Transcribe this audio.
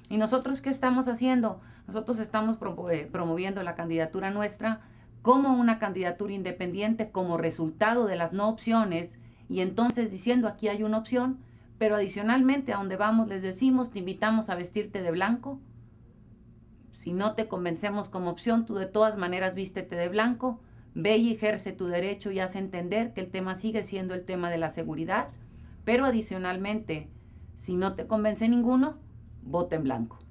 ¿Y nosotros qué estamos haciendo? Nosotros estamos promoviendo la candidatura nuestra como una candidatura independiente como resultado de las no opciones y entonces diciendo aquí hay una opción, pero adicionalmente a donde vamos les decimos, te invitamos a vestirte de blanco. Si no te convencemos como opción, tú de todas maneras vístete de blanco, ve y ejerce tu derecho y haz entender que el tema sigue siendo el tema de la seguridad, pero adicionalmente, si no te convence ninguno, vota en blanco.